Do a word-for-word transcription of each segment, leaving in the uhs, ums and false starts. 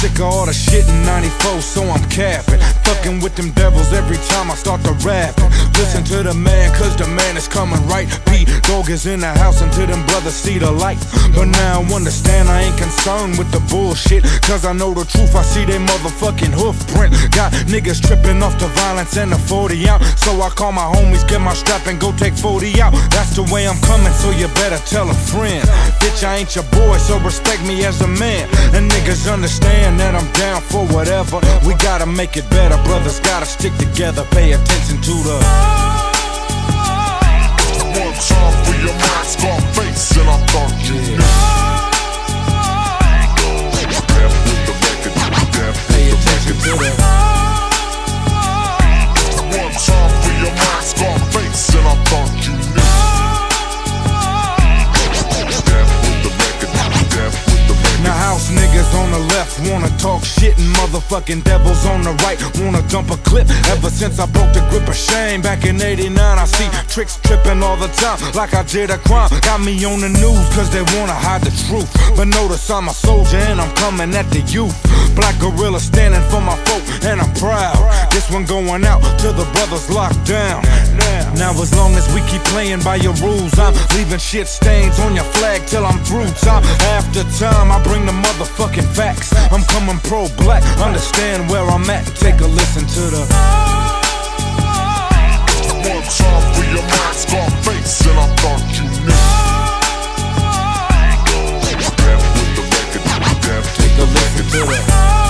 sick of all the shit in ninety-four, so I'm capping. Fucking with them devils every time I start to rap. Listen to the man, cause the man is coming right. P-Dog is in the house until them brothers see the light. But now I understand I ain't concerned with the bullshit, cause I know the truth, I see they motherfucking hoof print. Got niggas tripping off the violence and the forty out. So I call my homies, get my strap and go take forty out. That's the way I'm coming, so you better tell a friend. Bitch, I ain't your boy, so respect me as a man. And niggas understand that I'm down for whatever. We gotta make it better, brothers gotta stick together. Pay attention to the one time for your mind, Scarface, and I thought you knew. Death with the record, death pay attention to the one time for your mind, Scarface, and I thought you knew. Death with the record, death with the record. Now house niggas on the left wanna talk shit, and motherfucking devils on the right wanna dump a clip. Ever since I broke the grip of shame back in eighty-nine, I see tricks tripping all the time like I did a crime. Got me on the news cause they wanna hide the truth, but notice I'm a soldier and I'm coming at the youth. Black gorilla standing for my folk and I'm proud. This one going out to the brothers locked down. Now as long as we keep playing by your rules, I'm leaving shit stains on your flag till I'm through. Time after time I bring the motherfucking facts. I'm coming pro-black, understand where I'm at. Take a listen to the one time for your mind, Scarface, and I thought you knew. Death with the record, death. Take a listen to the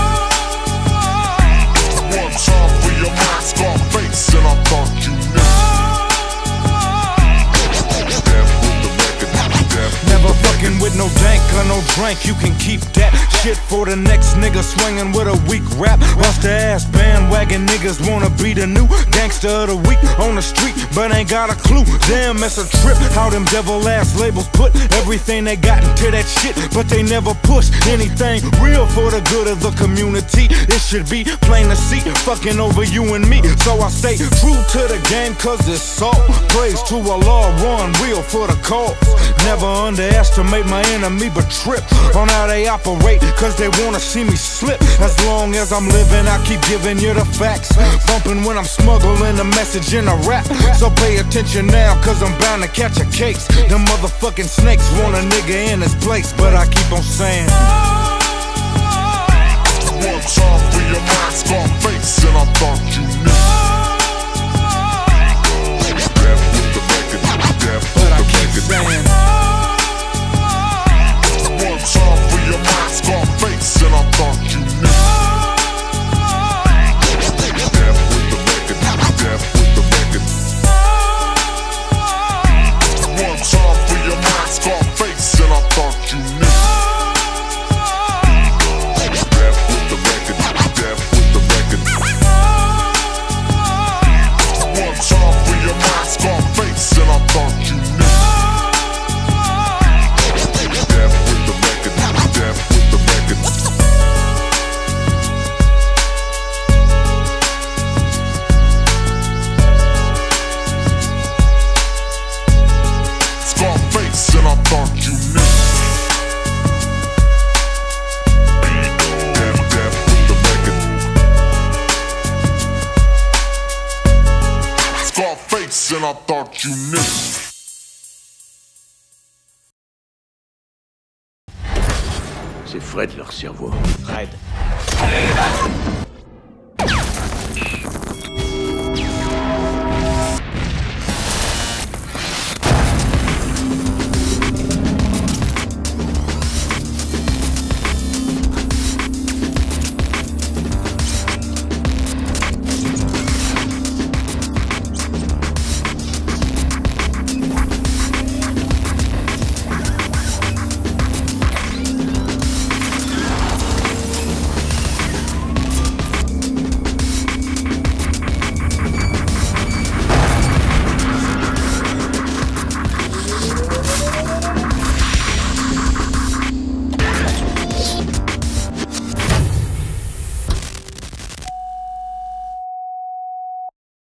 one time for your mind, Scarface, and I thought you knew. Death with the record, death. Never fucking with no dank or no drink, you can keep that shit for the next nigga swinging with a weak rap. Bust the ass bandwagon niggas wanna be the new gangster of the week on the street, but ain't got a clue. Damn, it's a trip how them devil ass labels put everything they got into that shit, but they never push anything real for the good of the community. It should be plain to see, fucking over you and me. So I stay true to the game cause it's all praise to Allah, run real for the cause. Never underestimate my enemy, but trip on how they operate cause they wanna see me slip. As long as I'm living, I keep giving you the facts. Bumping when I'm smuggling a message in a rap. So pay attention now cause I'm bound to catch a case. Them motherfucking snakes want a nigga in his place, but I keep on saying one time for your mind, Scarface, and I thought you knew. Death with the record, death but with I the keep record. saying One time for your mind, Scarface, and I thought you knew. Death with the record, death with the record. One time for your mind, Scarface, and I thought you knew. Death with the record, death with the record. One time for your mind, Scarface, and I thought you knew. Death with the record, death with the record. Scarface, and I thought you knew. Death, death with the record. Scarface, and I thought you knew. C'est Fred leur cerveau. Fred. Allez, va.